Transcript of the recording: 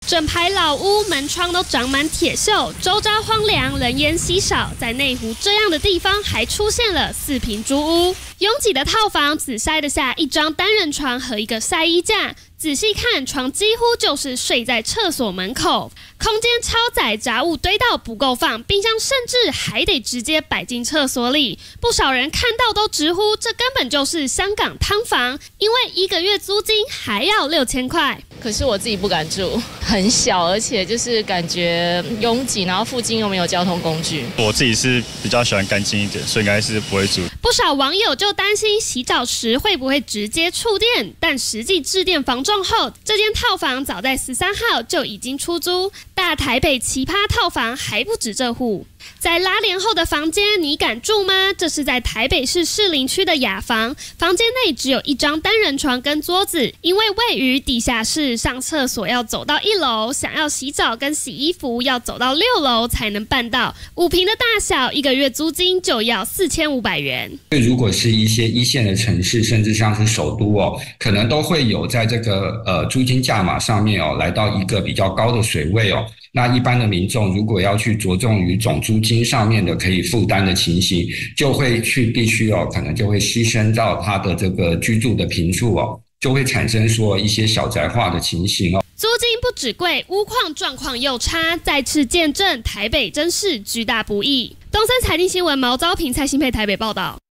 整排老屋门窗都长满铁锈，周遭荒凉，人烟稀少。在内湖这样的地方，还出现了4坪租屋，拥挤的套房只塞得下1张单人床和一个晒衣架。仔细看，床几乎就是睡在厕所门口，空间超窄，杂物堆到不够放，冰箱甚至还得直接摆进厕所里。不少人看到都直呼，这根本就是香港汤房，因为1个月租金还要6000块。 可是我自己不敢住，很小，而且就是感觉拥挤，然后附近又没有交通工具。 我自己是比较喜欢干净一点，所以应该是不会住。 不少网友就担心洗澡时会不会直接触电，但实际致电房仲后，这间套房早在13号就已经出租。大台北奇葩套房还不止这户。在拉帘后的房间，你敢住吗？这是在台北市士林区的雅房，房间内只有1张单人床跟桌子，因为位于地下室，上厕所要走到1楼，想要洗澡跟洗衣服要走到6楼才能办到。5坪的大小，1个月租金就要4500元。 如果是一些1线的城市，甚至像是首都可能都会有在这个租金价码上面来到一个比较高的水位那一般的民众如果要去着重于总租金上面的可以负担的情形，就会去必须可能就会牺牲到他的这个居住的坪数就会产生说一些小宅化的情形租金不只贵，屋况状况又差，再次见证台北真是居大不易。东森财经新闻毛昭平、蔡新佩台北报道。